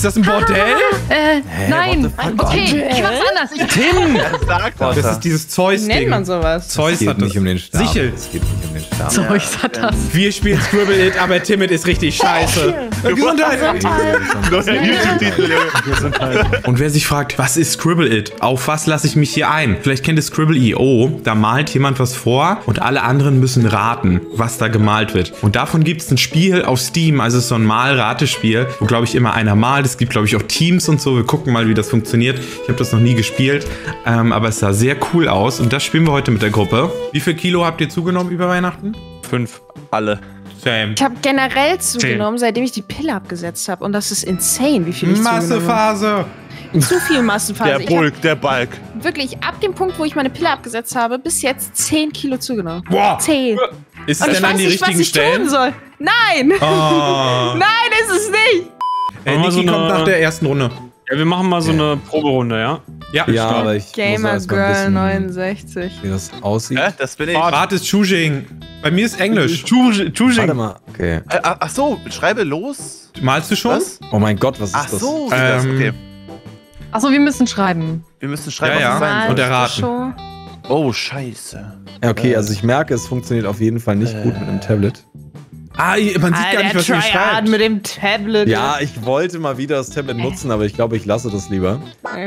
das ein Bordell? Nein. Okay, ich mach's anders. Tim! Sagt Das ist dieses Wie Zeus-Ding. nennt man sowas? Zeus Es geht hat das. nicht um den Stab. Sichel. Es geht nicht um den Stab. Zeus hat das. Wir spielen Scribble It, aber Timid ist richtig scheiße. Gesundheit! Neuer YouTube-Titel, Junge. Und wer sich fragt, was ist Scribble It? Auf was lasse ich mich hier ein? Vielleicht kennt ihr Scribble.io. Da malt jemand was vor und alle anderen müssen raten, was da gemalt wird. Und davon gibt es ein Spiel auf Steam, also es ist so ein Mal-Ratespiel, wo, glaube ich, immer einer malt. Es gibt, glaube ich, auch Teams und so. Wir gucken mal, wie das funktioniert. Ich habe das noch nie gespielt, aber es sah sehr cool aus. Und das spielen wir heute mit der Gruppe. Wie viel Kilo habt ihr zugenommen über Weihnachten? 5. Alle. Same. Ich habe generell zugenommen, seitdem ich die Pille abgesetzt habe. Und das ist insane, wie viel ich zugenommen habe. Massephase. Zu viel Massenphase. Der Balk. Wirklich, ab dem Punkt, wo ich meine Pille abgesetzt habe, bis jetzt 10 Kilo zugenommen. Boah. 10. Ist es Und ich denn an weiß die nicht, was richtigen ich tun Stellen? soll. Nein! Oh. Nein, ist es nicht! Niki Machen wir so kommt eine- nach der ersten Runde. Ja, wir machen mal so eine Proberunde, ja? Ja, aber ich muss Gamer erst mal Girl wissen, 69. wie das aussieht. Das bin ich. Warte, ist Chujing. Bei mir ist Englisch. Warte mal. Okay. Ach so, schreibe los. Malst du schon? Was? Oh mein Gott, was ist Ach das? so, sieht das. Okay. Achso, wir müssen schreiben. Wir müssen schreiben, Ja, was es ja. sein Und soll. erraten. Schon. Oh, scheiße. Ja, okay, also ich merke, es funktioniert auf jeden Fall nicht gut mit einem Tablet. Ah, man sieht gar nicht, was ihr Tryhard schreibt. mit dem Tablet. Ja, ich wollte mal wieder das Tablet nutzen, aber ich glaube, ich lasse das lieber.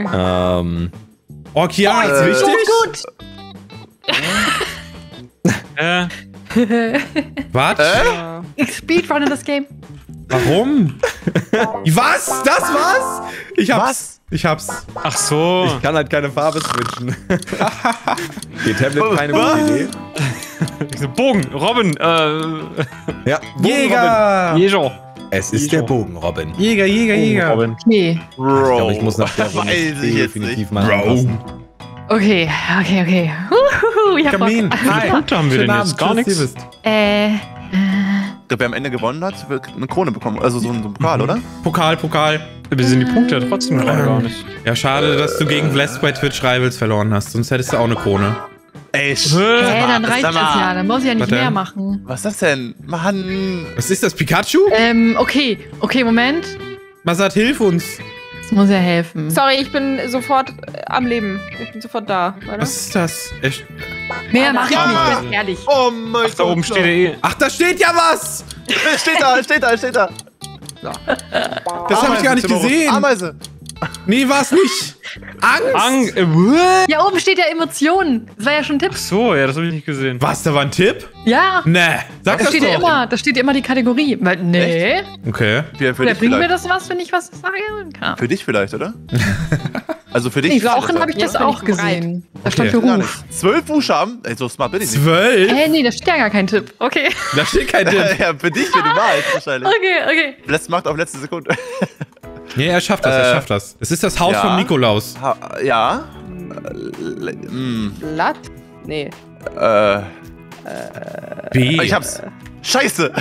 Oh, Chiara, ist wichtig? Was? Ich speedrunne das Game. Warum? Was? Das was? Ich hab's. Was? Ich hab's. Ach so. Ich kann halt keine Farbe switchen. Okay, Tablet, keine gute Idee. Bogen, Robin, Ja, Jäger! Jejo. Es ist der Bogen, Robin. Jäger, Jäger, Jäger. Robin. Okay. Bro. Ich glaube, ich muss nach der Runde Weiß ich jetzt definitiv nicht. mal anpassen. Okay. Ich hab Kamin. Bock. Wie viele Punkte haben wir denn jetzt? Gar nichts. nichts. Ich glaube, wer am Ende gewonnen hat, wird eine Krone bekommen. Also so ein Pokal, oder? Pokal. Wir sind die Punkte ja trotzdem gerade gar nicht. Ja, schade, dass du gegen Bless bei Twitch Rivals verloren hast. Sonst hättest du auch eine Krone. Ey, Dann reicht das ja. Dann muss ich ja nicht Warte. mehr machen. Was ist das denn? Mann. Was ist das, Pikachu? Okay, Moment. Masat, hilf uns. Das muss ja helfen. Sorry, ich bin sofort am Leben. Ich bin sofort da. Warte. Was ist das? Mehr mache ich Ja. nicht, ganz ehrlich. Oh mein Gott. Da oben steht er eh. Ach, da steht ja was! Steht da. Das habe ich gar nicht gesehen. Ameise. Nee, war's nicht. Angst? Ja, oben steht ja Emotionen. Das war ja schon ein Tipp. Ach so, ja, das habe ich nicht gesehen. Was, da war ein Tipp? Ja. Nee, sag Da das steht, doch. da steht ja immer die Kategorie. Weil, nee. Okay. Ja, für Oder dich bringt mir vielleicht. das was, wenn ich was sage? Kann. Für dich vielleicht, oder? Also für dich. Nee, vielleicht, Rauchen oder? habe ich das Jetzt bin auch ich bereit. gesehen. Da Okay. stand Gar Beruf. nicht. 12 Buchstaben? Ey, so smart bin ich nicht. 12? Nee, da steht ja gar kein Tipp. Okay. Da steht kein Tipp. Ja, für dich, wenn du malst, wahrscheinlich. Okay. Let's macht auf letzte Sekunde. Nee, er schafft das, Es ist das Haus ja. vom Nikolaus. Ja. Blatt? Nee. B. Ich hab's. Scheiße.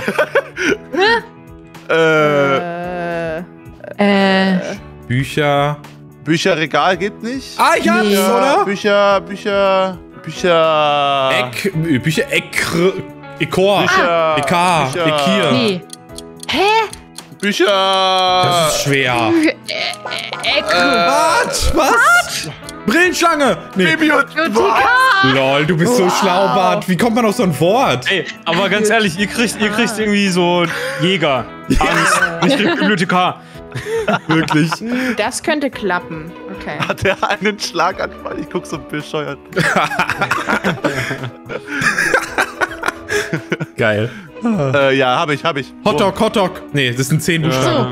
Bücher. Bücherregal geht nicht. Ah, ich hab's, Nee. oder? Bücher. Ekor. Bücher. Ekar. Bücher. Ekir. Nee. Bücher. Das ist schwer. Was? Brillenschlange. Nee. Bibliothek. Lol, du bist so schlau, Bart. Wie kommt man auf so ein Wort? Ey, aber ganz ehrlich, ihr kriegt irgendwie so Jäger. Angst. Ich krieg Bibliothekar. Wirklich. Das könnte klappen. Okay. Hat er einen Schlaganfall? Ich guck so bescheuert. Geil. Ja, hab ich. Hotdog. Nee, das sind 10 Buchstaben.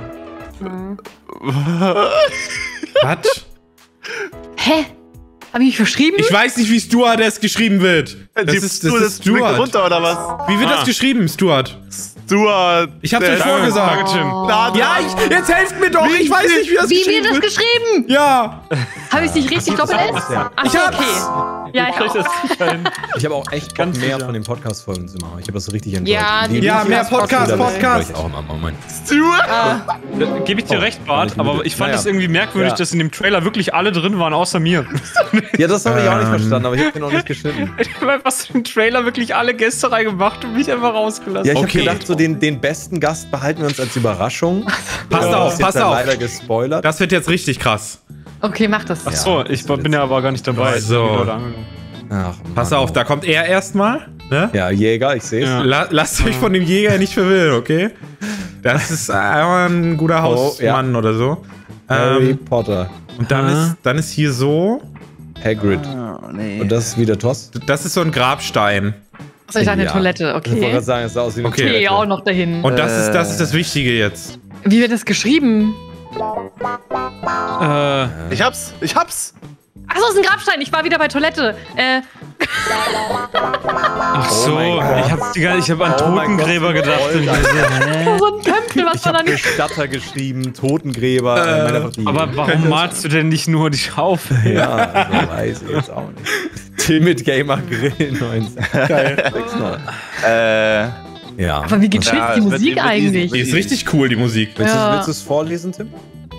Was? Hä? Hab ich mich verschrieben? Ich weiß nicht, wie Stewardess geschrieben wird. Das ist Stuart. runter, oder was? Wie wird das geschrieben, Stuart? Stuart. Ich hab's euch vorgesagt. Danke, Tim. Ja, jetzt helft mir doch. Ich weiß nicht, wie das Wie geschrieben wird das wird. geschrieben? Ja. Habe ich nicht richtig doppelt S? Ach Ich so, hab's. okay. Ja, ich auch. Ich habe auch echt Bock, mehr von den Podcast-Folgen zu machen. Ich habe das so richtig enjoyed. Ja, Die- Ja, die- mehr die- Podcast. Ich auch immer. Moment. Stuart. Gebe ich dir recht, Bart, ich aber müde. ich fand Naja. es irgendwie merkwürdig, Ja. dass in dem Trailer wirklich alle drin waren, außer mir. Ja, das habe ich auch nicht verstanden, aber ich habe den noch nicht geschnitten. Ich habe einfach so im Trailer wirklich alle Gäste reingemacht und mich einfach rausgelassen. Ja, ich Okay. habe gedacht, so den besten Gast behalten wir uns als Überraschung. Passt auf, Ist pass jetzt auf. leider gespoilert. Das wird jetzt richtig krass. Okay, mach das. Ach so, ich bin ja aber gar nicht dabei. So. Ach, Pass Mann. auf, da kommt er erstmal. Ne? Ja, Jäger, ich sehe es. Ja. Lasst euch von dem Jäger nicht verwirren, okay? Das ist ein guter Hausmann oder so. Harry Potter. Und dann ist hier so. Hagrid. Oh, nee. Und das ist wieder Toss? Das ist so ein Grabstein. Achso, ich dachte eine Ja. Toilette, Ich wollte okay. gerade sagen, es sah aus wie eine Okay. Okay, Toilette. auch noch dahin. Und das ist das Wichtige jetzt. Wie wird das geschrieben? Ich hab's! Achso, es ist ein Grabstein. Ich war wieder bei Toilette. Ach so, mein Gott. ich hab an Oh mein Totengräber Gott, gedacht. so Und ich voll. so, hä? So ein Tempel, was Ich war da habe nicht? Bestatter geschrieben, Totengräber. meine einfach die- Aber warum malst du denn nicht nur die Schaufel? Ja, also weiß ich jetzt auch nicht. Timid Gamer Grill 19. Geil. Ja. Aber wie gechillt Ja, ist die es wird- Musik wird easy. eigentlich? Die ist richtig cool, die Musik. Willst Ja. du es vorlesen, Tim?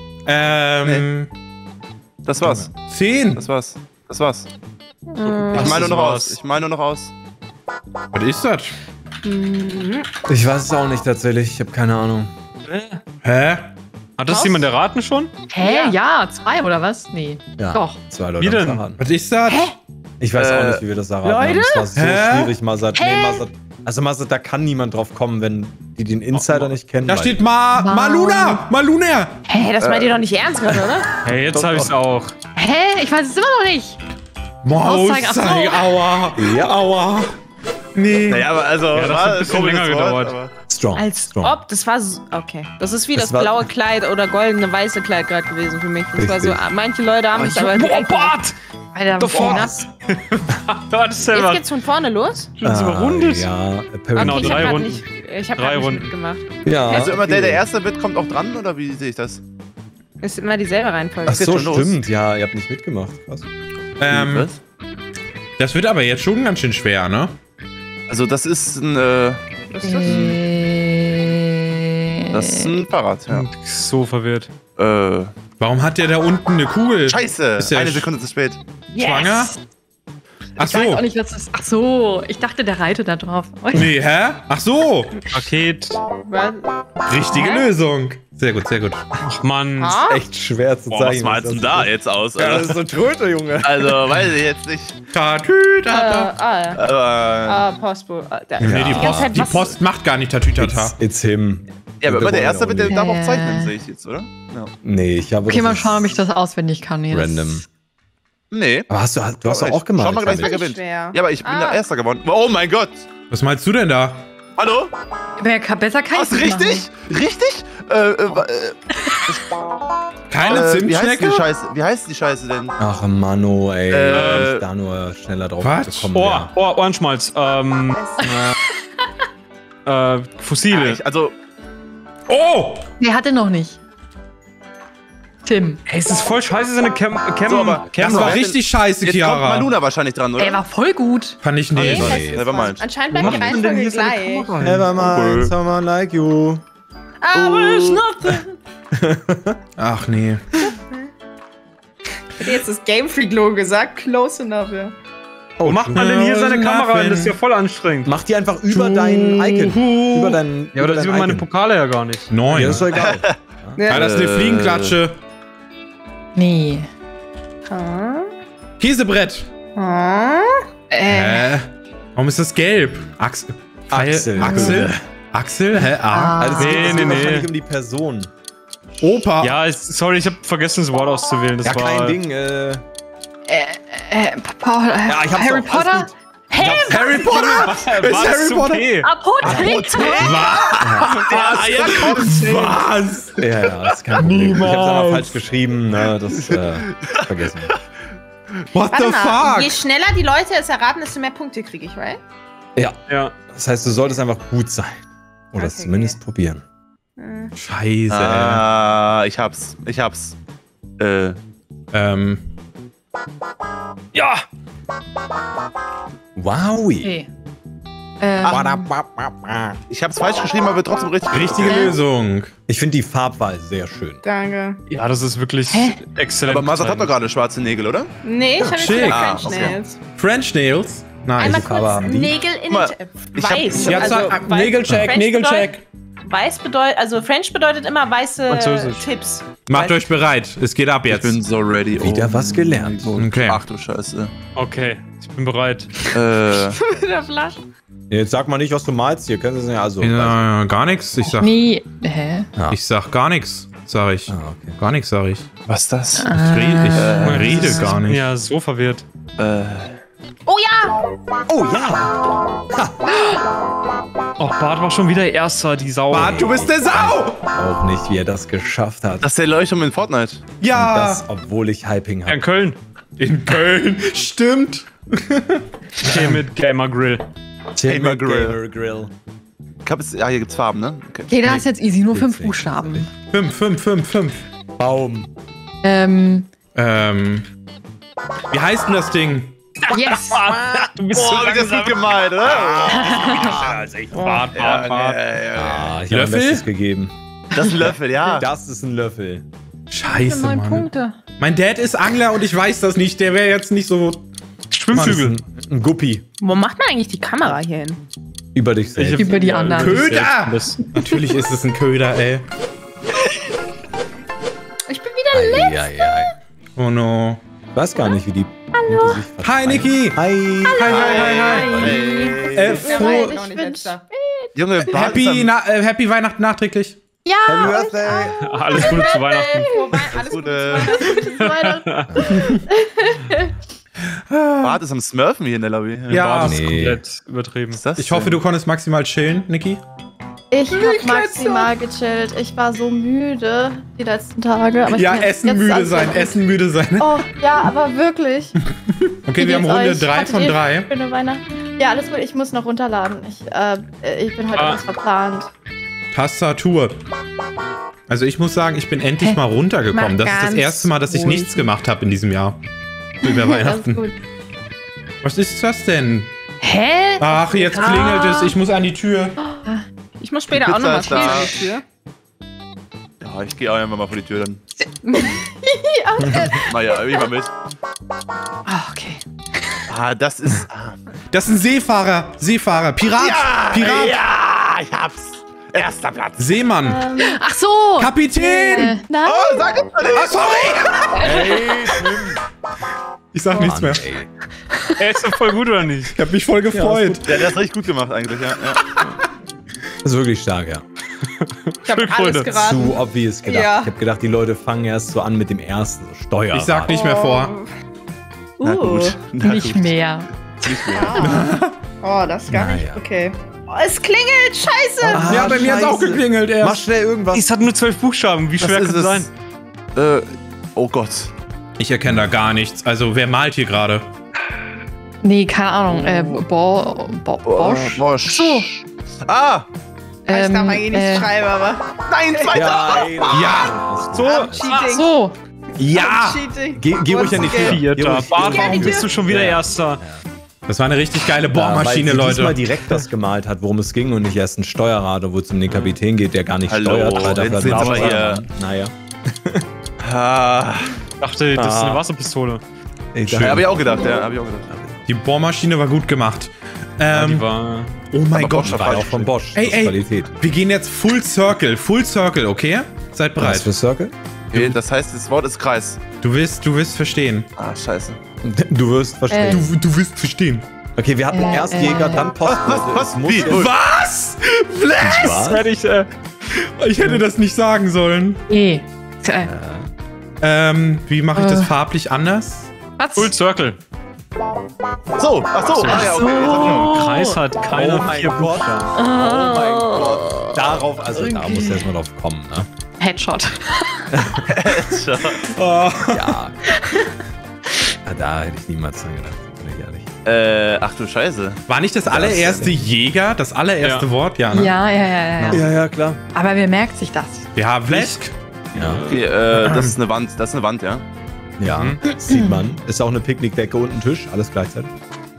Das war's. 10. Das war's. Ich Was, meine das nur noch war's? aus. Ich meine nur noch aus. Was ist das? Ich weiß es auch nicht tatsächlich. Ich habe keine Ahnung. Hä? Hat das jemand erraten schon? Hä? Ja, 2 oder was? Nee. Ja. Doch. 2 Wie Leute denn? haben erraten. Was ist das? Ich weiß auch nicht, wie wir das erraten haben. Leute? Es war so Hä? schwierig, Mazat. Nee, Mazat. Also Mazat, da kann niemand drauf kommen, wenn die den Insider nicht kennen. Da weil- steht Maluna! Maluna! Hä, das meint ihr doch nicht ernst gerade, oder? Hey, jetzt hab ich's auch. Hä? Ich weiß es immer noch nicht. Mauszeiger, Ach so. aua! Ja. Aua! Nee. Naja, aber also, das hat ein bisschen länger gedauert. Strong. Als Strong. ob, das war so, okay. Das ist wie Das das war- blaue Kleid oder goldene weiße Kleid gerade gewesen für mich. Das war so, Richtig. manche Leute haben es aber Boah, direkt. Bart! Alter, The fuck? nass. Warte, Jetzt selber. geht's von vorne los? Schon überrundet. Ja, Genau, apparently. ich hab 3 grad Runden. nicht, ich hab 3 grad nicht Runden. mitgemacht. Ja. Also immer der Erste wird, kommt auch dran, oder wie sehe ich das? Ist immer dieselbe Reihenfolge. Ach so, schon los. stimmt. Ja, ihr habt nicht mitgemacht. Krass. Was? Das wird aber jetzt schon ganz schön schwer, ne? Also das ist ein, Was ist das? das ist ein Fahrrad, ja. So verwirrt. Warum hat der da unten eine Kugel? Scheiße! Ist ja Eine Sekunde zu spät. Schwanger? Ach Ich weiß so. auch nicht, was das ist. Ach so, ich dachte, der reitet da drauf. Nee, hä? Ach so. Paket. Was? Richtige Lösung. Sehr gut, sehr gut. Ach Mann. Ah? Echt schwer zu Boah, was zeigen. malst du denn da jetzt aus? Ja, das ist so Tröte, Junge. Also, weiß ich jetzt nicht. Tatütata. Aber, Postbuch. Nee, die ganze Zeit, Die was- Post macht gar nicht Tatütata. It's him. ja, aber immer der Erste wird, der darf auch Ja. zeichnen, sehe ich jetzt, oder? Ja. Nee, ich habe. Okay, das mal ist schauen, ob ich das auswendig kann. Nee, das- Random. Nee. Aber du hast doch auch gemalt. Schau mal gleich, wer Janik. gewinnt. Schwer. Ja, aber ich bin der Erster geworden. Oh mein Gott! Was meinst du denn da? Hallo? Besser kann Was, ich nicht richtig? Richtig? Keine wie heißt Zimtschnecke? die Scheiße? Wie heißt die Scheiße denn? Ach, Mano, ey. Äh, ich da nur schneller drauf Quatsch. gekommen Oh, wäre. Ohrenschmalz. Fossile. Also, Oh! machen. Der hatte noch nicht. Tim. Ey, es ist voll scheiße, seine So, aber Das war richtig scheiße, jetzt kommt Chiara. Maluna wahrscheinlich dran, oder? Der war voll gut. Fand ich nicht. Nee. Nevermind. Anscheinend bleibt die Reihenfolge gleich. Nevermind, someone like you. Aber it's nothing. Ach nee. Hätte jetzt das Game Freak Logo gesagt, close enough, ja. Wo macht man denn hier seine Kamera Nothing. hin? Das ist ja voll anstrengend. Mach die einfach über dein Icon. Über dein. Ja, aber da dein sieht man meine Icon. Pokale ja gar nicht. 9. Ja, ist doch egal. Ja, das ist eine Fliegenklatsche. Nee. Käsebrett. Warum ist das gelb? Axel. Axel. Axel? Axel? Hä? Ah. Also, es geht, es Nee, geht nee, wahrscheinlich nee. um die Person. Opa. Ja, sorry, ich habe vergessen, das Wort auszuwählen. Das Ja, war kein Ding. Paul, Ja, ich hab's Harry doch, alles Potter? gut. Harry Potter? War Ist Harry Potter? okay. Apotheker? Was? Ja, das ist kein Problem. Ich hab's einfach falsch geschrieben. Ne, das vergessen. What the Warte mal, je fuck? schneller die Leute es erraten, desto mehr Punkte kriege ich, right? Ja. Das heißt, du solltest einfach gut sein. Oder es Okay. zumindest probieren. Scheiße. Ich hab's. Ja! Wowie. Okay. Ich hab's falsch geschrieben, aber wird trotzdem richtig. Richtige Lösung. Ich finde die Farbwahl sehr schön. Danke. Ja, das ist wirklich exzellent. Aber Mazat hat doch gerade schwarze Nägel, oder? Nee, ich habe jetzt schick. wieder Ah, French okay. Nails. French Nails. Nice. Einmal Farbe haben kurz die? Nägel in Guck mal, den ich hab- Weiß. ich hab- weiß- Nägelcheck, French Nägelcheck. Weiß bedeutet, also French bedeutet immer weiße Französisch. Tipps. Macht euch bereit. Es geht ab Ich jetzt. bin so ready. Wieder was gelernt. Okay. Ach du Scheiße. Okay, ich bin bereit. Mit der Flasche. Jetzt sag mal nicht, was du malst hier. Können Sie ja also. Ja, gar nichts. Nee. Hä? Ich sag gar nichts, sag ich. Ah, okay. Gar nichts, sag ich. Was ist das? Ich rede gar nicht. Ja, so verwirrt. Oh ja! Oh ja! Oh, Bart war schon wieder Erster, die Sau. Bart, du bist der Sau! Auch nicht, wie er das geschafft hat. Das ist der Leuchtturm in Fortnite. Und Ja! das, obwohl ich Hyping Ja, habe. in Köln. In Köln. Stimmt. Okay, mit Gamer Grill. Gamer Grill. Grill. Ich hab jetzt, ja, hier gibt's Farben, ne? Okay. Okay, da ist jetzt easy, nur 5 Witzig. Buchstaben. 5. Baum. Wie heißt denn das Ding? Yes! Du bist Oh, wie das gut gemalt, oder? Bart. Ah, ich habe mein Löffel? Bestes gegeben. Das ist ein Löffel, ja. Das ist ein Löffel. Scheiße, 9 Mann. Punkte. Mein Dad ist Angler und ich weiß das nicht. Der wäre jetzt nicht so... Schwimmflügel. Ein Guppi. Wo macht man eigentlich die Kamera hier hin? Über dich selbst. Über die anderen. Köder! Natürlich ist es ein Köder, ey. Ich bin wieder Ja, ja. Oh no. Ich weiß gar nicht, wie die Punkte sich verteilen. Hi, Niki! Hi. Hey. Froh, noch nicht letzter. Junge, Bart ist Happy Weihnachten nachträglich. Ja! Happy Birthday. Alles Gute zu Weihnachten. Alles gut. Bart ist am Smurfen hier in der Lobby. Ja. Bart ist Nee. komplett übertrieben. Was ist das Ich hoffe, du konntest maximal chillen, Niki. Ich hab maximal gechillt. Ich war so müde die letzten Tage. Aber ich Ja, bin jetzt müde alles sein, gut. Essen müde sein. Oh, ja, aber wirklich. Okay, wir haben Wie Runde geht's 3 euch? von Hattet ihr 3. schöne Weihnachten? Ja, alles gut. Ich muss noch runterladen. Ich bin heute etwas verplant. Tastatur. Also ich muss sagen, ich bin endlich mal runtergekommen. Mal Das ist das ganz erste Mal, dass ich ruhig. nichts gemacht habe in diesem Jahr. Über Das ist Weihnachten. gut. Was ist das denn? Hä? Ach, jetzt klingelt es. Ich muss an die Tür. Ich muss später Die auch Pizza nochmal ist da. stehen an die Tür. Ja, ich gehe auch einfach mal vor die Tür dann. Naja, ich mal mit. Ah, okay. Ah, das ist. Das ist ein Seefahrer. Seefahrer. Pirat. Pirat. Ja, ich hab's. Erster Platz. Seemann. Ach so! Kapitän. Nein, Oh, sag es mal nicht. Ah, sorry. Ich sag nichts mehr. Er ist doch voll gut, oder nicht? Ich hab mich voll gefreut. Ja, der ist richtig gut gemacht eigentlich, ja. Das ist wirklich stark, ja. Ich habe Freunde. alles geraten. Zu obvious gedacht. Ja. Ich habe gedacht, die Leute fangen erst so an mit dem ersten. So Steuer. Ich sag nicht mehr vor. Na gut. Na Nicht gut. mehr. Oh, das ist gar nicht. Naja. Okay. Oh, es klingelt. Scheiße. Ah, Ja, bei mir hat's auch scheiße. geklingelt Mach erst. schnell irgendwas. Es hat nur 12 Buchstaben. Wie schwer Was kann ist es sein? Oh Gott. Ich erkenne da gar nichts. Also, wer malt hier gerade? Nee, keine Ahnung. Bosch? Bosch. So. Ah! Ich darf eigentlich nicht schreiben, aber. Nein, zweiter! Ja, ey, Ja. So, Ach so. Ja! Cheating. Geh ruhig an die Tür. Geh Vierter. ruhig. Bart, warum bist du schon wieder Erster? Das war eine richtig geile Bohrmaschine, weil sie diesmal Leute. direkt das gemalt hat, worum es ging und nicht erst ein Steuerrad, wo es um den Kapitän geht, der gar nicht Hallo, steuert, weil jetzt dafür sind's hat aber er hier. Naja. Ah. Ich dachte, das ist eine Wasserpistole. Ich Ja, hab ich auch gedacht, ja. Hab ich auch gedacht. Die Bohrmaschine war gut gemacht. Ja, die war. Oh mein Aber Gott. Bosch war ja auch von Bosch. Ey, das ist ey. Qualität. Wir gehen jetzt Full Circle, okay? Seid Was bereit. für Circle? Okay, das heißt, das Wort ist Kreis. Du wirst verstehen. Ah, scheiße. Du wirst verstehen. Du wirst verstehen. Okay, wir hatten erst Jäger, dann Postbote. Was? Es muss Wie? Was? Was? Fertig, Ich hätte das nicht sagen sollen. Nee. Wie mache ich das farblich anders? Was? Full Circle. So, ach so. Ah, ja, okay. Jetzt hab ich noch. Kreis hat keine Oh mein 4 Gott. Buchstaben. Oh mein Gott. Darauf, also da muss erstmal drauf kommen, ne? Headshot. Oh. Ja. Da hätte ich niemals dran gedacht, bin ich ehrlich. Ach du Scheiße. War nicht das allererste Jäger, das allererste Ja. Wort? Ja, ne? Ja. Ja, klar. Aber wer merkt sich das? Ja, Vlesk. Ja. Okay, das ist eine Wand. Das ist eine Wand, ja. Ja, das sieht man. Ist auch eine Picknickdecke und ein Tisch, alles gleichzeitig.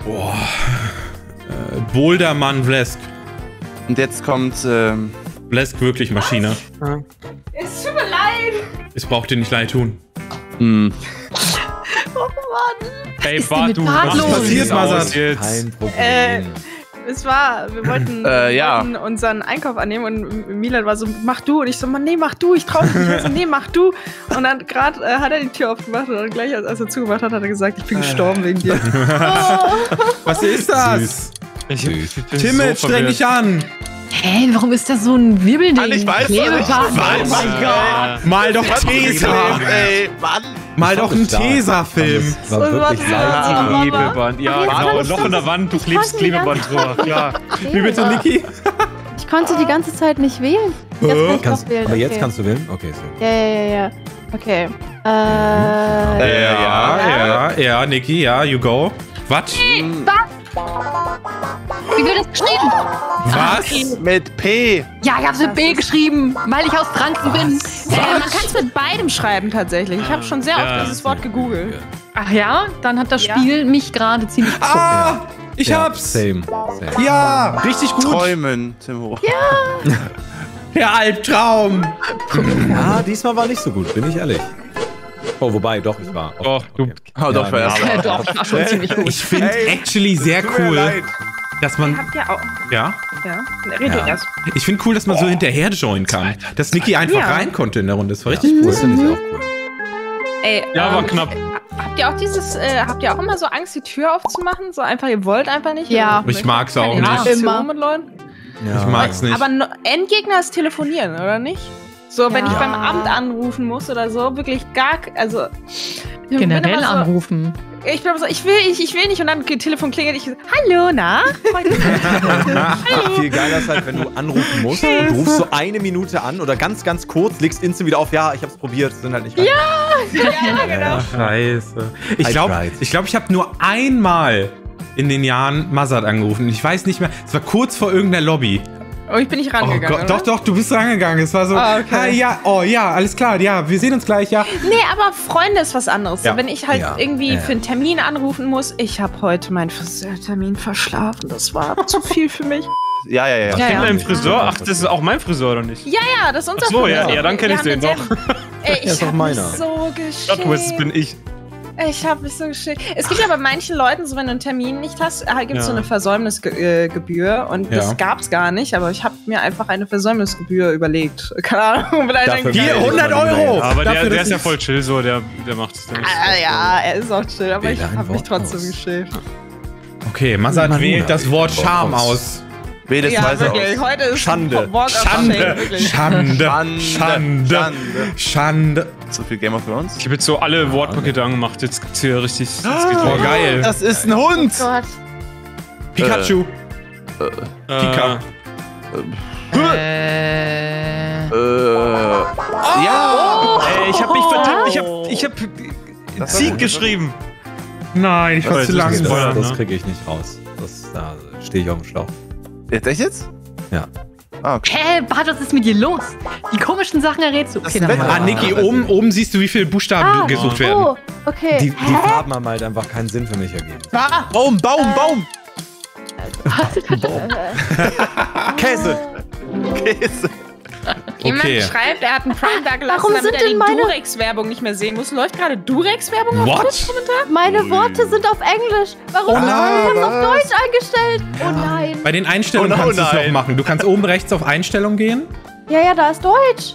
Bouldermann Vlesk. Und jetzt kommt, Vlesk wirklich Maschine. Es tut mir leid. Es braucht dir nicht leid tun. hm. Ey, ist Bart, denn du mit Bart machst los? das jetzt Passiert, aus jetzt. Kein Problem. Wir wollten unseren Einkauf annehmen und Milan war so, mach du. Und ich so, Mann, nee, mach du, ich trau mich nicht. So, nee, mach du. Und dann gerade hat er die Tür aufgemacht und dann gleich, als er zugemacht hat, hat er gesagt, ich bin gestorben wegen dir. Was ist das? Ich bin Timid, so streng dich an. Hä, warum ist da so ein Wirbelding? Ich weiß nicht. Klebeband. Was? Oh mein Gott. Mal doch Tesa. Ey, Mann. Mal doch einen Tesa-Film. Das war wirklich Ja. Klebeband. Ja, Ach, jetzt genau. kann ich Loch in der das- Wand, du ich klebst konnte die Klebeband ganze drüber. Klar. Wie bitte, Niki? Ich konnte die ganze Zeit nicht wählen. Jetzt kann ich doch wählen. Aber jetzt okay. kannst du wählen? Okay, so. Ja. Okay. Ja, Niki, ja, you go. Was? Wie wird das geschrieben? Was? Mit P. Ja, ich hab's mit B geschrieben, weil ich aus Franken bin. Man kann es mit beidem schreiben tatsächlich. Ich habe schon sehr oft dieses Wort gegoogelt. Ach ja, dann hat das Ja. Spiel mich gerade ziemlich Ah, ich hab's. Same. Ja, richtig gut. Träumen, Tim Hoch. Der Albtraum. Ja, diesmal war nicht so gut, bin ich ehrlich. Oh, wobei, doch, ich war. Doch, du. Oh, doch, Ja, ja, Doch, das war schon ziemlich gut. Ich finde actually sehr cool, dass man... Habt ihr auch. Ja? Ja. Red du erst. Ich finde cool, dass man so hinterher joinen kann. Dass Niki einfach Ja. rein konnte in der Runde. Das war richtig cool. Das finde ich auch cool. Ey, Ja, war knapp. Habt ihr auch habt ihr auch immer so Angst, die Tür aufzumachen? So einfach, ihr wollt einfach nicht? Ja. Oder Ich mag's auch keine nicht. Interaktion Immer. mit Leuten? Ich mag's nicht. Aber Endgegner ist telefonieren, oder nicht? So, wenn Ja. ich beim Amt anrufen muss oder so, wirklich also... ich bin Generell immer so, anrufen. Ich bin immer so, ich will nicht und dann Telefon klingelt, ich so, hallo, na? Viel geiler ist halt, wenn du anrufen musst, du rufst so eine Minute an oder ganz, ganz kurz, legst instant wieder auf, ja, ich hab's probiert, sind halt nicht rein. Scheiße. Ich I glaube, tried. ich habe nur einmal in den Jahren Mazat angerufen. Ich weiß nicht mehr. Es war kurz vor irgendeiner Lobby. Oh, ich bin nicht Oh rangegangen, Gott, doch, du bist rangegangen. Es war so, Ah, okay. hi, ja, oh ja, alles klar, ja, wir sehen uns gleich, ja. Nee, aber Freunde ist was anderes. Ja. So, wenn ich halt Ja. irgendwie für einen Termin anrufen muss, ich habe heute meinen Friseurtermin verschlafen. Das war zu viel für mich. Ja. Ja, Kennt ja. dein Friseur? Ach, das ist auch mein Friseur, oder nicht? Ja, das ist unser Ach so, ja, Friseur. ja, dann kenn Wir ich haben den denselben- Ey, ist ich doch hab mich meiner. so Plot Twist bin geschickt. ich. Ich habe mich so geschickt. Es gibt ja bei manchen Leuten, so wenn du einen Termin nicht hast, gibt es so Ja. eine Versäumnisgebühr. Und das Ja. gab es gar nicht, aber ich habe mir einfach eine Versäumnisgebühr überlegt. Keine Ahnung, vielleicht Dafür Hier, Ja, 100 ja, Euro. Aber Dafür, der dass ist ja ich- voll chill so, der macht es dann nicht. Ja, er ist auch chill, aber ich Wähle ein habe mich Wort trotzdem aus. geschickt. Okay, Mazat Manuna, wählt das Wort Wort Charm aus. aus. Wähle es Ja, weise wirklich. aus. Heute ist Schande. ein Walk of Schande, Shame, wirklich. Schande, Schande. So viel Game of Thrones. Ich habe jetzt so alle Wortpakete angemacht. Jetzt gibt's hier richtig. Jetzt geht's Oh, los. geil. Das ist ein Hund. Gott. Pikachu. Pika. Ja. Ey, ich hab mich vertippt. Ich hab Das war Sieg gut. geschrieben. Nein, ich war Das zu ist lang. ein Spoiler. Das ne? kriege ich nicht raus. Da stehe ich auf dem Schlauch. Jetzt echt jetzt? Ja. Ah, okay. Hä, Bart, was ist mit dir los? Die komischen Sachen errätst du. Das Okay, ist dann Wetter. mal. Ah, Niki, oben siehst du, wie viele Buchstaben gesucht werden. Oh, okay. Die Farben haben halt einfach keinen Sinn für mich ergeben. Baum. Käse! Käse. Jemand Okay. schreibt, er hat einen Prime da gelassen, Warum damit sind er denn die meine- Durex-Werbung nicht mehr sehen muss. Läuft gerade Durex-Werbung auf What? Twitch-Kommentar? Meine Worte sind auf Englisch. Warum Oh nein, ist das auf Deutsch eingestellt? Oh nein. Bei den Einstellungen Oh, no, kannst du es noch nein. machen. Du kannst oben rechts auf Einstellungen gehen. Ja, da ist Deutsch.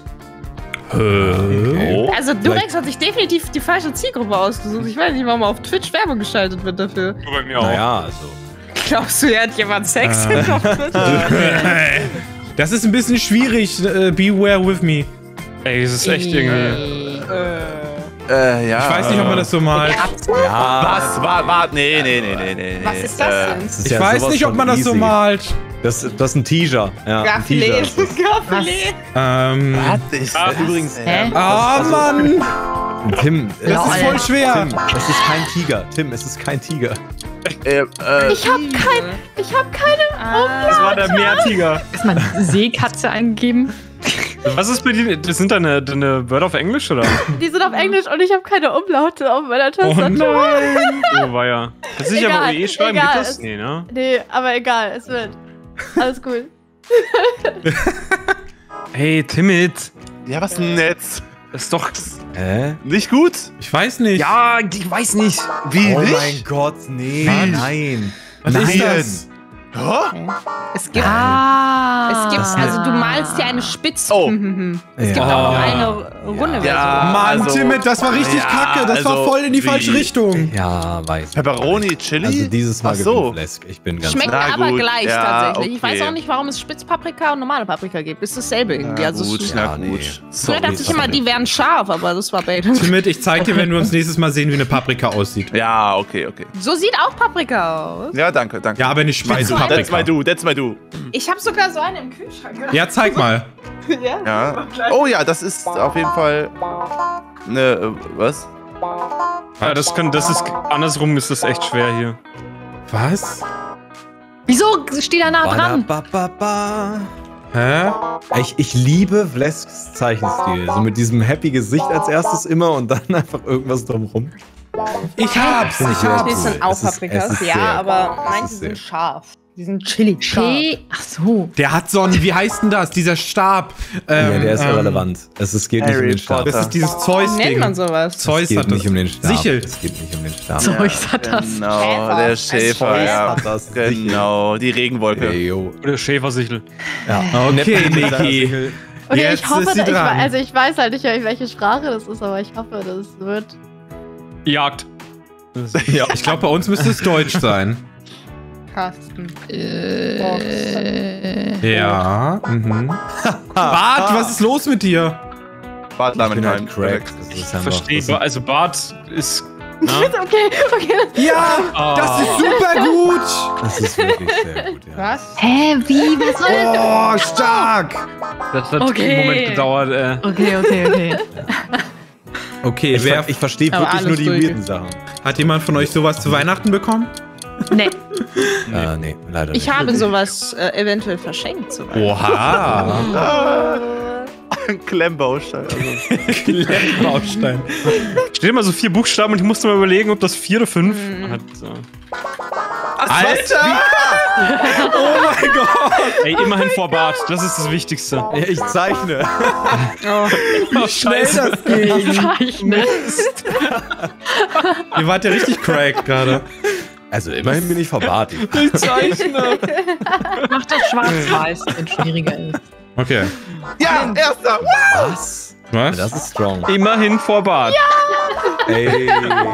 Oh. Also Durex hat sich definitiv die falsche Zielgruppe ausgesucht. Ich weiß nicht, warum auf Twitch Werbung geschaltet wird dafür. Bei mir auch. Naja, also. Glaubst du, er hat jemand Sex auf Twitch? Das ist ein bisschen schwierig. Beware with me. Ey, das ist echt irgendwie. Ja. Ich weiß nicht, ob man das so malt. Was? Warte. Nee. Was ist das denn? Das ist Ich ja weiß sowas nicht, ob von man das so easy. malt. Das ist ein Teaser. Ja, ein Gaffilet. Teaser. Gaffilet. Was ist Ah, das? Übrigens, Hä? Ah, Mann. Tim, Das ist voll schwer. Tim, es ist kein Tiger. Tim, es ist kein Tiger. Ich hab keine. Das war der Meertiger. Erstmal Seekatze eingeben. Was ist bei dir? Das sind deine Wörter auf Englisch, oder? Die sind auf Englisch und ich habe keine Umlaute auf meiner Tastatur. nein. Oh, war ja. Kannst du nicht aber Egal, OE schreiben? egal. Gibt das? Nee, ne? Nee, aber egal, es wird. Alles cool. Hey, Timid. Ja, was denn jetzt? Ist doch... Nicht gut? Ich weiß nicht. Ja, ich weiß nicht. Wie Oh nicht? mein Gott, nee. Was? Nein. Was ist das? Es gibt, Ah. also du malst dir eine Spitze. Oh. Es gibt Ja. auch eine runde Version. Mann, also- Timid, das war richtig Ja, kacke. Das war also voll in die falsche wie- Richtung. Ja, weiß. Pepperoni, Chili? Also dieses Mal Ach so. gewinnt Flesk. Ich bin ganz Schmeckt Na aber gut, gleich ja, tatsächlich. Ich okay. weiß auch nicht, warum es Spitzpaprika und normale Paprika gibt. Ist dasselbe irgendwie. Na Also gut, es- na Ja, nee. gut. früher dachte ich immer, die wären scharf, aber das war bait. Timid, ich zeig dir, wenn wir uns nächstes Mal sehen, wie eine Paprika aussieht. Ja, okay, okay. So sieht auch Paprika aus. Ja, danke, danke. Ja, aber eine Spitzenpaprika. That's my do. Ich habe sogar so eine im Kühlschrank. Ja, zeig mal. Ja. Oh ja, das ist auf jeden Fall eine, was? Ja, das ist... Andersrum ist das echt schwer hier. Was? Wieso steht er nah dran? Ba-da-ba-ba-ba. Hä? Ich liebe Flesks Zeichenstil. So mit diesem happy Gesicht als erstes immer und dann einfach irgendwas drumrum. Ich hab's. Finde ich Ich sehr hab's. cool. Das sind auch Es ist Paprikas, sehr ja, gut. aber Es manche ist sehr sind scharf. Die sind chili scharf. Ach so. Der hat so einen, wie heißt denn das? Dieser Stab. Ja, der ist irrelevant. Es geht nicht um Harry den Stab. Potter. Das ist dieses Wie nennt Zeus-Ding. man sowas? Zeus Es geht hat nicht das. um den Stab. Sichel. Es geht nicht um den Stab. Zeus hat das. Genau, Schäfer. der Schäfer, ja. Das Genau, die Regenwolke. Ey, yo. Oder Schäfersichel. Ja. Okay, Niki. Okay, Jetzt ich hoffe, ist sie ich, dran. also ich weiß halt nicht, welche Sprache das ist, aber ich hoffe, das wird. Jagd. Ja. Ich glaube, bei uns müsste es Deutsch sein. Carsten. Ja. Mhm. Bart, was ist los mit dir? Bart Ich bin Lamentheim. halt cracked. Das ist einfach, Verstehe. Also Bart ist... Na? Okay. Ja, das ist super gut. Das ist wirklich sehr gut, ja. Was? Hä, wie? Was soll das? Oh, stark. Das hat Okay. einen Moment gedauert. Okay. Okay, wer Ich verstehe Aber wirklich nur alles die durch. weirden Sachen. hat jemand von euch sowas zu Weihnachten bekommen? Nee. Nee, leider nicht. Ich habe sowas eventuell verschenkt. Sogar. Oha. Ein Klemmbaustein. Also. Klemmbaustein. Steht immer so 4 Buchstaben und ich musste mal überlegen, ob das 4 oder 5 hat. Alter! Oh mein Gott! Ey, immerhin vor Bart. Das ist das Wichtigste. Ja, ich zeichne. Wie schnell das ging! Zeichnen. Ihr wart ja richtig cracked gerade. Also immerhin bin ich verwahrt. Ich zeichne. Mach das schwarz-weiß, wenn es schwieriger ist. Okay. Ja, erster. Was? Was? Das ist strong. Immerhin vor Bart. Ey.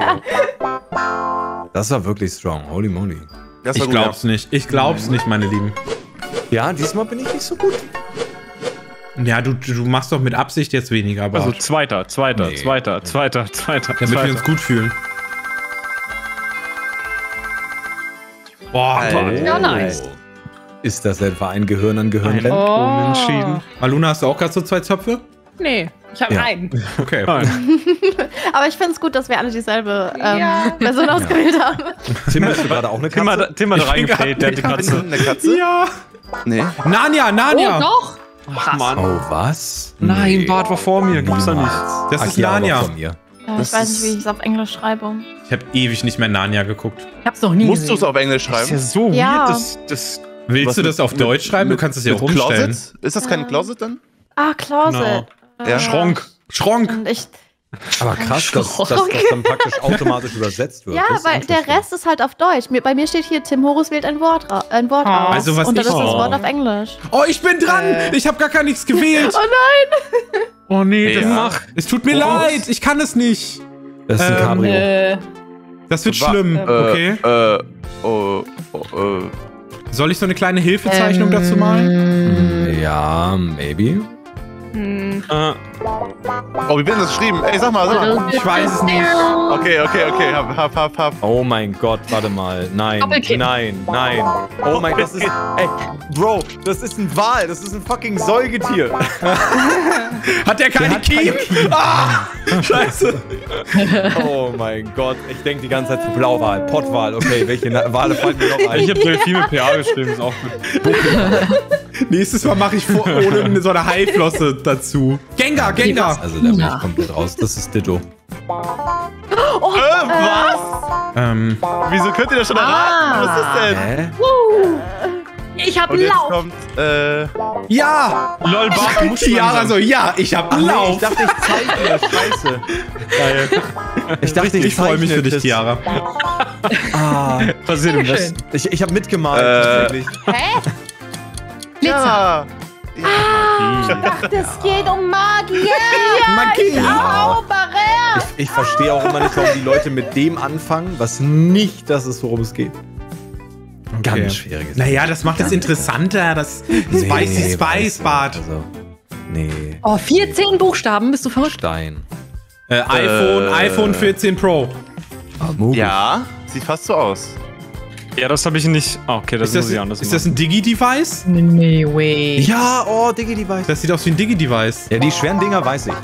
Das war wirklich strong. Holy moly. Das war Ich gut, glaub's nicht. Ich glaub's nicht, meine Lieben. Ja, diesmal bin ich nicht so gut. Ja, du machst doch mit Absicht jetzt weniger, aber Also zweiter. Nee. damit wir uns gut fühlen. Boah, Alter. Ja, nice. Ist das etwa ein Gehirn an Gehirn rennt? Unentschieden. Maluna, hast du auch gerade so 2 Zöpfe? Nee, ich habe Ja. einen. Okay. Aber ich finde es gut, dass wir alle dieselbe Ja. Person ausgewählt haben. Tim, hast du gerade auch eine Tim Katze? hat reingefällt, der hat die Katze. Eine Katze? Ja. Nee. Narnia. Oh, doch. Ach, Mann. Oh, was? Nein, Bart war vor mir. Gibt's da nicht. Das ist Akira war Narnia. von mir. Ja, Das ich weiß nicht, ist- wie ich es auf Englisch schreibe. Ich habe ewig nicht mehr Narnia geguckt. Ich hab's noch nie Musst du gesehen. es auf Englisch Das ist ja schreiben? so Ja. weird, das Willst Was du das mit- auf Deutsch schreiben? Du kannst es ja auch Mit umstellen. Closet? Ist das kein Closet dann? Ah, Closet. Ja. Schronk. Schronk. Und ich, Aber krass, dass das dann praktisch automatisch übersetzt wird. ja, Das ist weil der interesting. Rest ist halt auf Deutsch. Bei mir steht hier, Tim Horus wählt ein Wort aus. Also was und dann ich- ist das Oh. Wort auf Englisch. Oh, ich bin dran. Ich habe gar nichts gewählt. Oh nein! Oh nee, Ja. das mach. Es tut mir leid. Ich kann es nicht. Das ist ein Cabrio. Das wird Wa- schlimm. Okay. Oh. Soll ich so eine kleine Hilfezeichnung dazu malen? Ja, maybe. Oh, wie wird das geschrieben? Ey, sag mal. Ich weiß es nicht. Okay. Hab. Oh mein Gott, warte mal. Nein, Doppelkind. nein. Oh mein Gott, das ist. Ey, Bro, das ist ein Wal. Das ist ein fucking Säugetier. Hat der keine Kiemen? Ah, scheiße. Oh mein Gott. Ich denke die ganze Zeit zu Blauwal, Pottwal. Okay, welche Wale fallen mir noch ein? Ich habe Delfin mit PA geschrieben, ist auch gut. Nächstes Mal mache ich ohne so eine Haiflosse dazu. Gengar. Also da bin ich komplett raus. Das ist Ditto. Was? Wieso könnt ihr das schon erraten? Was ist das denn? Hä? Ich hab Und jetzt Lauf. kommt, Ja! Lol, Bart, du musst Tiara langsam. so, ja, ich hab Nee, ich Lauf. dachte, ich zeichne. Scheiße. Geil. Ich dachte, Ich freue mich für dich, Chris. Tiara. Passiert im Westen. Ich habe mitgemalt. tatsächlich. Hä? Glitzer. ja. Ach, das geht um Magie. Magie. Zauberer. Ich verstehe auch immer nicht, warum die Leute mit dem anfangen, was nicht das ist, worum es geht. Ganz schwieriges. Naja, das macht es interessanter. Das Spicy Spice Bart. Also, nee. Oh, 14 Buchstaben, bist du verrückt? Stein. iPhone 14 Pro. Ja, sieht fast so aus. Ja, das habe ich nicht. Oh, okay, das muss ich anders Ist das ein Digi-Device? Nee, way. Ja, oh, Digi-Device. Das sieht aus wie ein Digi-Device. Ja, die schweren Dinger weiß ich.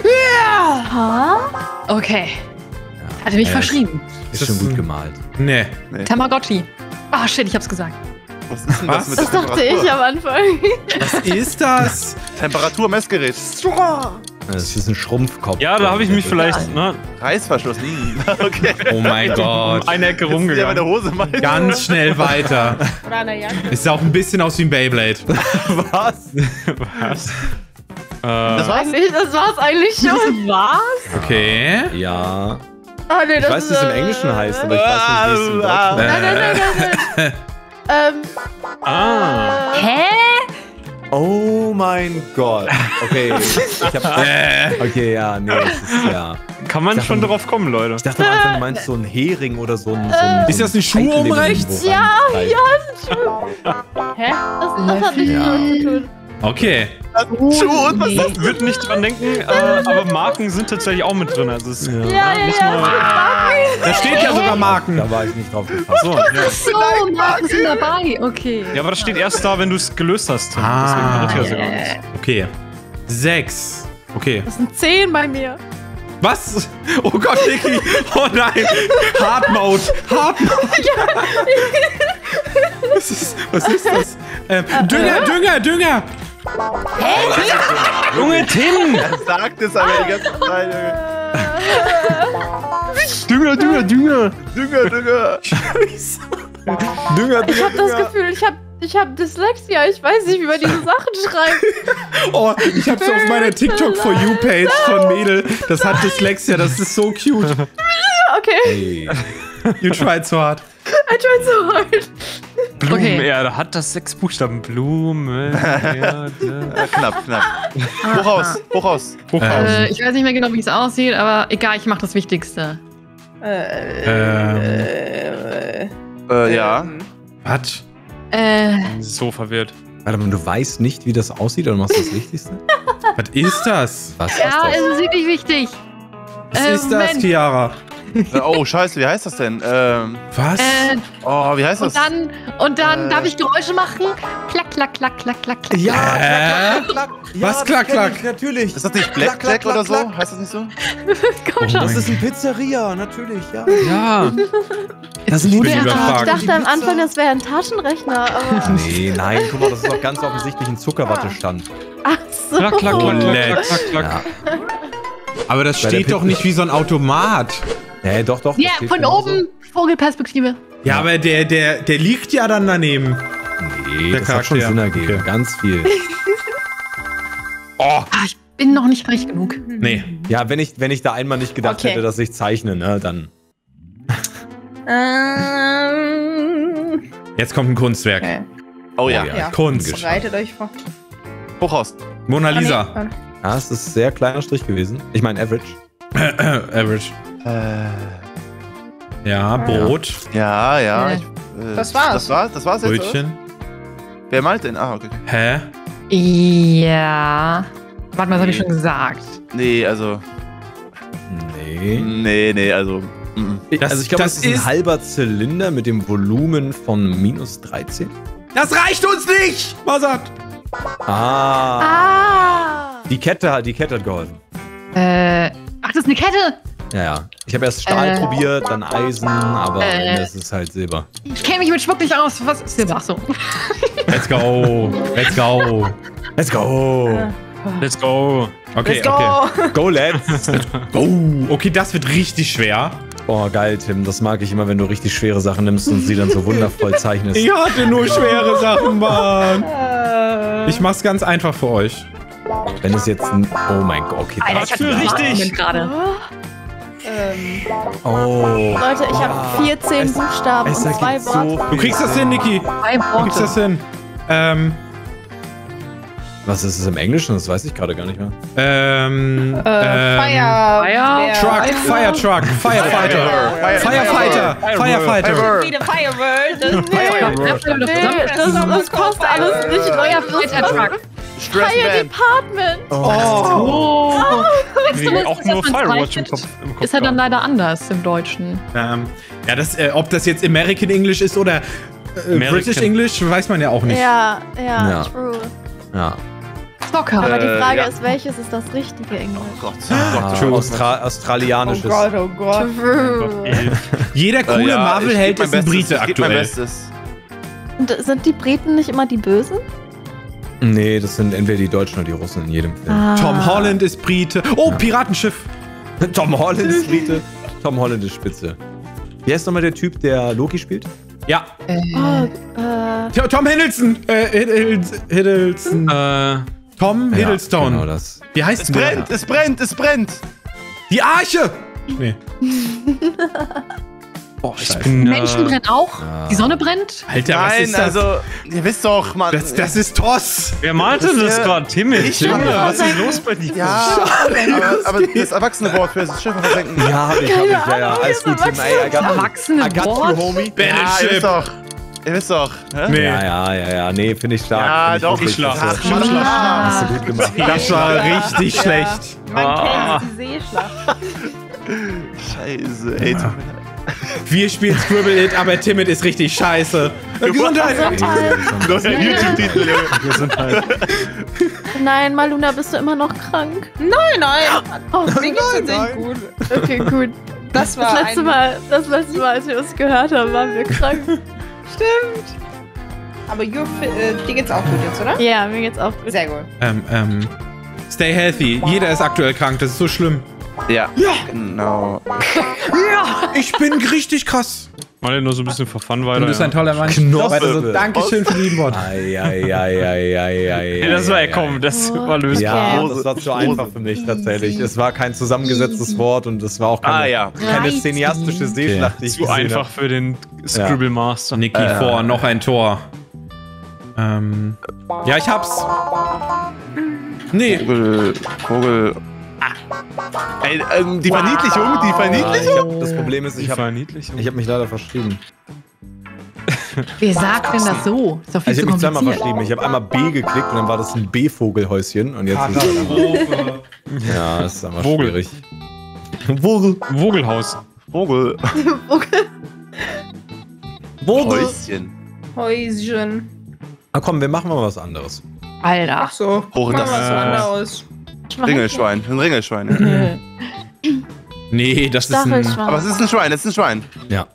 Okay. Hatte mich verschrieben. Ist Das schon ist gut ein- gemalt. Nee. Tamagotchi. Ah, shit, ich hab's gesagt. Was ist denn das mit Das der dachte ich am Anfang. Was ist das? Temperaturmessgerät. Das ist ein Schrumpfkopf. Ja, da habe ich mich vielleicht, ne, Reißverschluss. Okay. Oh mein Gott. eine Ecke Ja, meine rumgegangen. Hose mal. Ganz schnell weiter. Oder an der Jacke. Es sah auch ein bisschen aus wie ein Beyblade. Was? Was? Das war's? Das war's eigentlich schon. Was? Okay. Ja. Ah, nee, Ich weiß, wie es im Englischen heißt, aber ich weiß nicht, wie es im Deutschen heißt. Nein. Ah. Hä? Oh mein Gott. Okay. Okay, ja, nee, das ist ja. Kann man schon drauf kommen, Leute. Ich dachte am Anfang, du meinst so ein Hering oder so ein. Ist das ein Schuh oben rechts? Ja, Hä? Das hat nichts mit uns zu tun. Okay. Schuh und was ist das? Ich würde nicht dran denken, aber Marken sind tatsächlich auch mit drin. Also es, Ja. Da steht ja sogar Marken. Da war ich nicht drauf gefasst. so, ja. So, Marken sind dabei. Okay. Ja, aber das steht erst da, wenn du es gelöst hast. Tim. Deswegen Ah. verrät ich das ja gar nicht. Okay. 6. Okay. Das sind 10 bei mir. Was? Oh Gott, Niki. Oh nein. Hard Mode. Hard Mode. Was ist das? Dünger. Junge, Tim! Er sagt es aber die ganze Zeit. Dünger! Dünger. Dünger, Ich habe das Gefühl, ich hab Dyslexia. Ich weiß nicht, wie man diese Sachen schreibt. Oh, ich hab's auf meiner TikTok For You Page von Mädel. Das hat Dyslexia. Das ist so cute. Okay, Hey. You tried so hard. I tried so hard. Blumenerde. Hat das 6 Buchstaben? Blumenerde. Knapp. Hochhaus. Hochhausen. Ich weiß nicht mehr genau, wie es aussieht, aber egal, ich mach das Wichtigste. Ja. Was? So verwirrt. Warte mal, du weißt nicht, wie das aussieht, oder machst du das Wichtigste? Was ist das? Was Ja, ist das? es ist wirklich wichtig. Was ist das, Moment. Tiara? Oh, scheiße, wie heißt das denn? Was? Oh, wie heißt das? Und dann darf ich Geräusche machen. Klack, klack, klack, klack, klack, klack. Ja, Hä? klack. Was, das klack, kenn klack? ich, natürlich. Ist das nicht Klack, Blackjack klack, oder so? klack. Heißt das nicht so? Komm schon. Das ist ein Pizzeria, natürlich, ja. Ja. Das ist bin Ich überfragt. dachte am Anfang, das wäre ein Taschenrechner, aber. Nee, nein, guck mal, das ist doch ganz offensichtlich ein Zuckerwattestand. Ach so. Klack, klack, klack, Leck. klack, klack, klack. Ja. Aber das Bei der steht doch nicht wie so ein Automat. Nee, doch. das Ja, steht von genauso. oben, Vogelperspektive. Ja, aber der liegt ja dann daneben. Nee, Der das hat schon Charakter. Sinn ergeben. Okay. Ganz viel. Ah, ich bin noch nicht reich genug. Nee. Ja, wenn ich da einmal nicht gedacht Okay. hätte, dass ich zeichne, ne, dann. Jetzt kommt ein Kunstwerk. Okay. Oh ja. Ja. Kunst. Bereitet euch vor. Hochhaus. Mona Lisa. Ah, nee. Ja, es ist ein sehr kleiner Strich gewesen. Ich meine, Average. Average. Ja, Brot. Ja. Ja. Das war's. Das war's jetzt, oder? Brötchen. Wer malt denn? Ah, okay. Hä? Ja. Warte mal, das habe ich schon gesagt. Nee, also. Nee. Also. Das- Also ich glaube, das das ist ein ist- halber Zylinder mit dem Volumen von minus 13. Das reicht uns nicht! Masat! Ah. Die Kette hat geholfen. Ach, das ist eine Kette. Ja. Ich habe erst Stahl probiert, dann Eisen, aber es ist halt Silber. Ich kenne mich mit Schmuck nicht aus. Was ist Silber? Ach so. Let's go. Let's go. Let's go! Let's go. Okay, Let's go. okay. Go, let's! Oh, okay, das wird richtig schwer. Oh, geil, Tim. Das mag ich immer, wenn du richtig schwere Sachen nimmst und sie dann so wundervoll zeichnest. Ich hatte nur schwere Sachen, Mann. Ich mach's ganz einfach für euch. Wenn es jetzt ein... Oh mein Gott, okay. Alter, ich hab richtig gerade. Oh. Leute, ich habe 14 Buchstaben und 2 Worte. Du kriegst das hin, Niki. Du kriegst das hin. Was ist es im Englischen? Das weiß ich gerade gar nicht mehr. Truck, Fire Truck, Firefighter, Firefighter, Firefighter. Das passt alles nicht. Feuerfighter-Truck. Fire Department. Auch nur Firewatch im Kopf. Ist ja dann leider anders im Deutschen. Ja, das, ob das jetzt American English ist oder British English, weiß man ja auch nicht. Ja, true. Ja. Soccer. Aber die Frage ist, welches ist das richtige Englisch? Oh Gott. Australianisches. Oh Gott. True. Jeder coole Marvel-Held ist ein Brite Mein aktuell. Bestes. Und sind die Briten nicht immer die Bösen? Nee, das sind entweder die Deutschen oder die Russen in jedem Film. Tom Holland ist Brite. Oh, Piratenschiff. Tom Holland ist Brite. Tom Holland ist Spitze. Wie heißt nochmal der Typ, der Loki spielt? Ja. Tom Hiddleston. Hiddleston. Tom Hiddleston. Genau das. Wie heißt Es denn der? brennt, es brennt, es brennt. Die Arche. Nee. Oh, ich bin, Menschen brennen auch. Die Sonne brennt. Alter, was Nein, ist das? also, ihr wisst doch, Mann. Das ist Toss. Wer malte das gerade? Timmy. Junge, Was ist los bei dir? Ja, aber das erwachsene Wort für das Schiff versenken. Ja, hab ich. Ja, alles gut, Tim. Ey, Erwachsene I got Wort. you, homie. Ja, ihr wisst doch. Ihr wisst doch. Hä? Nee. Ja. Nee, finde ich stark. Ja, Find ich doch, wirklich Schlacht. klasse. Hast du gut gemacht. Das war richtig schlecht. Man kennt die Seeschlacht. Scheiße, ey. Wir spielen Scribble It, aber Timid ist richtig scheiße. Gesundheit. Das ist ein YouTube-Titel, Junge. Gesundheit. Nein, Maluna, bist du immer noch krank? Nein. Oh, Mir geht's tatsächlich gut. okay, gut. Das war Das letzte Mal, als wir uns gehört haben, waren wir krank. Stimmt. Aber dir geht's auch gut jetzt, oder? Ja, mir geht's auch gut. Sehr gut. Stay healthy. Jeder ist aktuell krank, das ist so schlimm. Ja. Genau. Ich bin richtig krass. Mal nur so ein bisschen for fun weiter. Du bist ein toller Mann. Knospe. Weiter so, Dankeschön für die lieben Worte. Hey, das war ja komm, das war lösbar. Ja, das war zu einfach für mich tatsächlich. Es war kein zusammengesetztes Wort und es war auch keine cineastische Seeschlacht, die ich Zu gesehen einfach für den Scribble Master. Niki vor, noch ein Tor. Ja, ich hab's. Nee. Vogel. Ey, die Verniedlichung, Das Problem ist, ich habe niedlich. mich leider verschrieben. Wer sagt denn das so? Ist doch viel Also ich zu habe mich zweimal kompliziert. verschrieben. Ich habe einmal B geklickt und dann war das ein B-Vogelhäuschen und jetzt ist es ja, das ist einfach Vogel. schwierig. Vogel. Vogelhaus. Vogel. Vogel. Häuschen. Na komm, wir machen mal was anderes. Alter. Ach so. Oh, Machen das wir was anderes. Ringelschwein. Ein Ringelschwein. Nee, das ist ein... Stachelschwein. Aber es ist ein Schwein, es ist ein Schwein. Ja.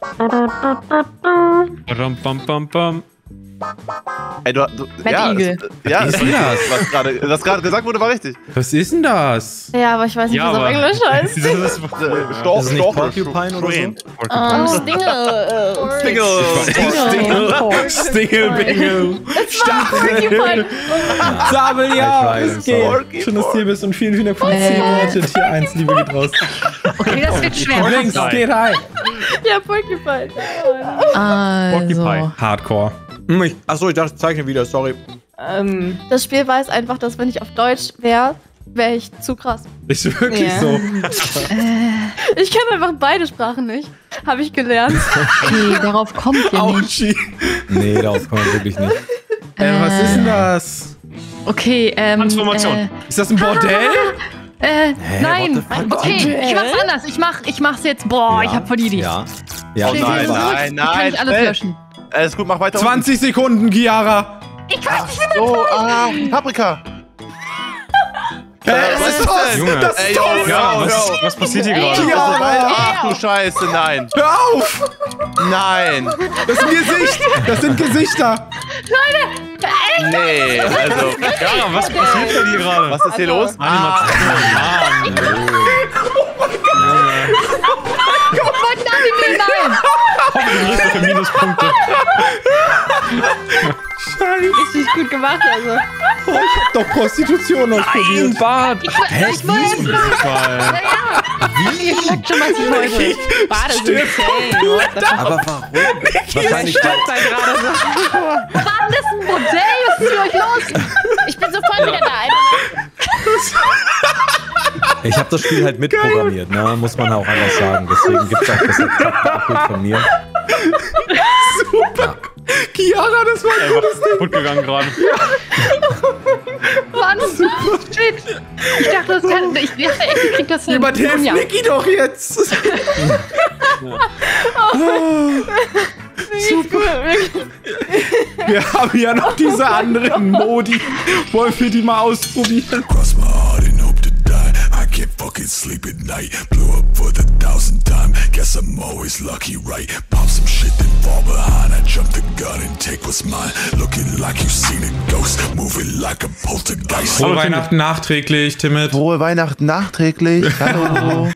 Ram, bam, bam, bam. Ey, du ja, Igel. ja, Was ist denn das? was gerade gesagt wurde, war richtig. Was ist denn das? Ja, aber ich weiß nicht, Ja, wie es auf aber- Englisch heißt. Ist es nicht Porcupine oder so? Stingelbingel. Porcupine. Sabel, ja, I tried, es geht. Schön, dass du hier bist und vielen Dank für die 10 Monate. Tier 1, Liebe geht raus. Okay, das wird schwer. Links, geht rein. Ja, Porcupine. Also. Hardcore. Achso, ich dachte, ich zeichne wieder, sorry. Das Spiel weiß einfach, dass wenn ich auf Deutsch wäre ich zu krass. Ist wirklich Ja. so. Ich kann einfach beide Sprachen nicht. Habe ich gelernt. Okay, darauf kommt ihr nicht. Autschi. Nee, darauf kommen wir wirklich nicht. Was ist denn das? Okay, Transformation. Ist das ein Bordell? Nein. what the fuck? Okay, ich mach's anders. Ich mach's jetzt. Boah, ich hab voll die Idee. Ja. Ja, Oh nein, nein, Wie kann ich alles schnell. löschen? Alles gut, mach weiter. 20 Sekunden, Chiara. Oh, Paprika. Das ist Toss. Junge. Das ist Ey, Toss. yo. Was passiert hier gerade? Ja. Ach du Scheiße, nein. Hör auf. Nein. Das ist ein Gesicht. Das sind Gesichter. Nee, also, Ja, was passiert denn hier gerade? was ist hier los? Animation. Minuspunkte. Scheiße. Richtig gut gemacht, also. Oh, ich hab doch Prostitution ausprobiert. Bart. Hä? Ich wollte Ihr sagt schon, was ich wollte. Bade sind insane. Aber warum? Wahrscheinlich Mann, das ist ein Modell. Was ist mit euch los? Ich bin sofort wieder da. Ich habe das Spiel halt mitprogrammiert, ne? Muss man auch anders sagen. Deswegen gibt es auch das Abbild von mir. Super. Chiara, das war was kaputt gegangen gerade. Mann, shit. Ich dachte, ich krieg das hin. Jemand hilft Niki doch jetzt. Super. Wir haben ja noch diese anderen Modi. Wollen wir die mal ausprobieren? Cross my heart and hope to die. I can't fucking sleep at night. Blew up for the 1000th time. Guess I'm always lucky, right? Pop some shit, then fall behind. I jump the gun and take what's mine. Looking like you've seen a ghost. Moving like a poltergeist. Frohe Weihnachten nachträglich, Timid. Frohe Weihnachten nachträglich. Hallo.